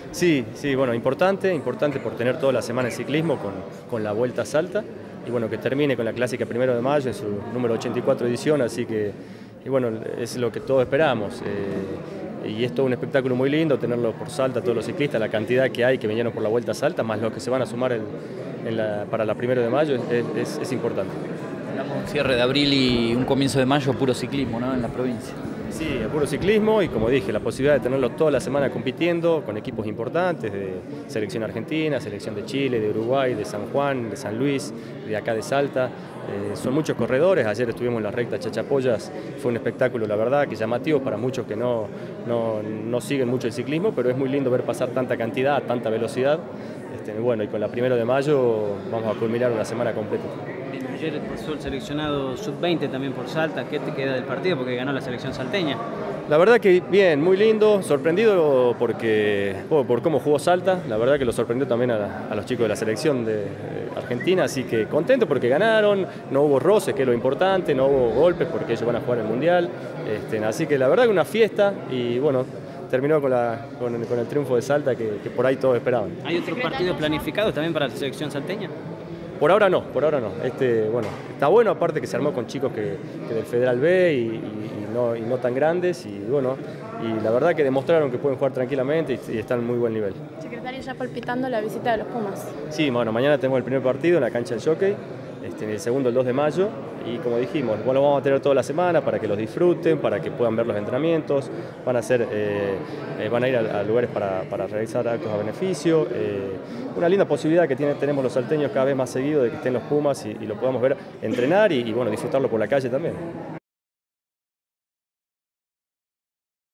Sí, sí, bueno, importante por tener toda la semana de ciclismo con la Vuelta a Salta y bueno, que termine con la clásica 1 de mayo en su número 84 edición, así que y bueno, es lo que todos esperamos. Y es todo un espectáculo muy lindo tenerlo por Salta, todos los ciclistas, la cantidad que hay que vinieron por la Vuelta a Salta, más los que se van a sumar para la 1 de mayo, es importante. Hablamos un cierre de abril y un comienzo de mayo, puro ciclismo, ¿no? En la provincia. Sí, el puro ciclismo y como dije, la posibilidad de tenerlo toda la semana compitiendo con equipos importantes de selección argentina, selección de Chile, de Uruguay, de San Juan, de San Luis, de acá de Salta. Son muchos corredores, ayer estuvimos en la recta Chachapoyas, fue un espectáculo la verdad que llamativo para muchos que no siguen mucho el ciclismo, pero es muy lindo ver pasar tanta cantidad, tanta velocidad. Bueno, y con la 1 de mayo vamos a culminar una semana completa. Ayer pasó el seleccionado sub-20 también por Salta. ¿Qué te queda del partido? Porque ganó la selección salteña. La verdad que bien, muy lindo, sorprendido por cómo jugó Salta, la verdad que lo sorprendió también a los chicos de la selección de Argentina, así que contento porque ganaron, no hubo roces, que es lo importante, no hubo golpes porque ellos van a jugar el Mundial, así que la verdad que una fiesta y bueno, terminó con el triunfo de Salta que por ahí todos esperaban. ¿Hay otro partido planificado también para la selección salteña? Por ahora no, por ahora no. Bueno, está bueno, aparte que se armó con chicos que del Federal B y no tan grandes, y bueno, y la verdad que demostraron que pueden jugar tranquilamente y están en muy buen nivel. Secretario, ya palpitando la visita de los Pumas. Sí, bueno, mañana tenemos el primer partido en la cancha del Jockey, el segundo el 2 de mayo, y como dijimos, bueno, vamos a tener toda la semana para que los disfruten, para que puedan ver los entrenamientos, van a ir a lugares para realizar actos a beneficio, una linda posibilidad que tenemos los salteños cada vez más seguido de que estén los Pumas y lo podamos ver entrenar y bueno, disfrutarlo por la calle también.